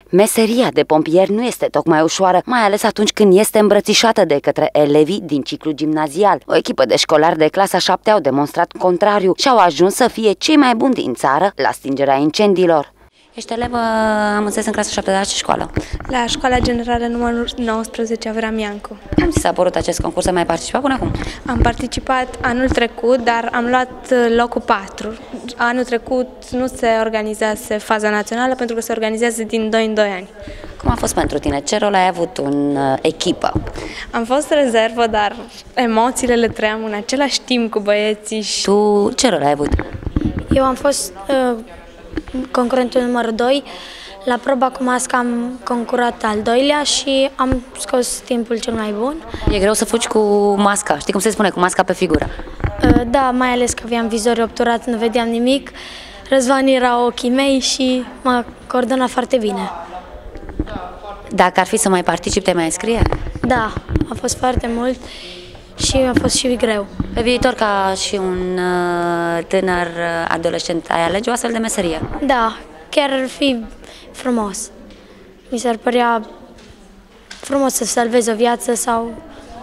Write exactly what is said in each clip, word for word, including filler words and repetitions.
Meseria de pompier nu este tocmai ușoară, mai ales atunci când este îmbrățișată de către elevii din ciclu gimnazial. O echipă de școlari de clasa șapte au demonstrat contrariu și au ajuns să fie cei mai buni din țară la stingerea incendiilor. Ești elevă, am înțeles, în clasa șapte, la ce școală? La Școala Generală numărul nouăsprezece, Avram Iancu. Cum ți s-a părut acest concurs? Ai mai participat până acum? Am participat anul trecut, dar am luat locul patru. Anul trecut nu se organizase faza națională pentru că se organizează din doi în doi ani. Cum a fost pentru tine? Ce rol ai avut în uh, echipă? Am fost rezervă, dar emoțiile le trăiam în același timp cu băieții. Și... Tu ce rol ai avut? Eu am fost uh, concurentul numărul doi. La proba cu masca am concurat al doilea și am scos timpul cel mai bun. E greu să fugi cu masca. Știi cum se spune? Cu masca pe figură. Uh, da, mai ales că aveam vizorul obturat, nu vedeam nimic. Răzvan era ochii mei și m-a coordonat foarte bine. Dacă ar fi să mai participi, te mai înscrie? Da, a fost foarte mult și a fost și greu. Pe viitor, ca și un uh, tânăr adolescent, ai alege o astfel de meserie? Da, chiar ar fi frumos. Mi s-ar părea frumos să salvezi o viață sau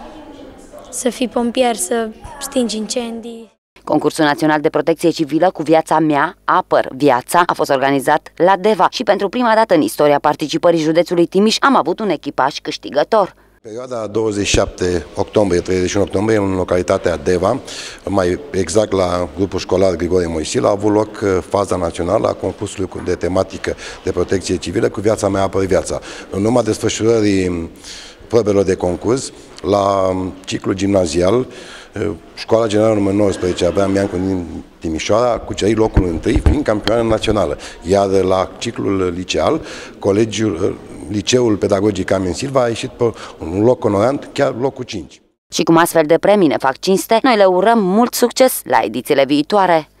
să fii pompier, să stingi incendii. Concursul Național de Protecție Civilă cu Viața mea, apăr viața, a fost organizat la Deva și pentru prima dată în istoria participării județului Timiș am avut un echipaj câștigător. Perioada douăzeci și șapte octombrie - treizeci și unu octombrie, în localitatea Deva, mai exact la grupul școlar Grigore Moisil, a avut loc faza națională a concursului de tematică de protecție civilă cu Viața mea, apăr viața. În urma desfășurării probelor de concurs, la ciclul gimnazial, Școala Generală numărul nouăsprezece, Avram Iancu din Timișoara, a cucerit locul întâi, fiind campioană națională. Iar la ciclul liceal, colegiul, Liceul Pedagogic Camen Silva a ieșit pe un loc onorant, chiar locul cinci. Și cum astfel de premii ne fac cinste, noi le urăm mult succes la edițiile viitoare.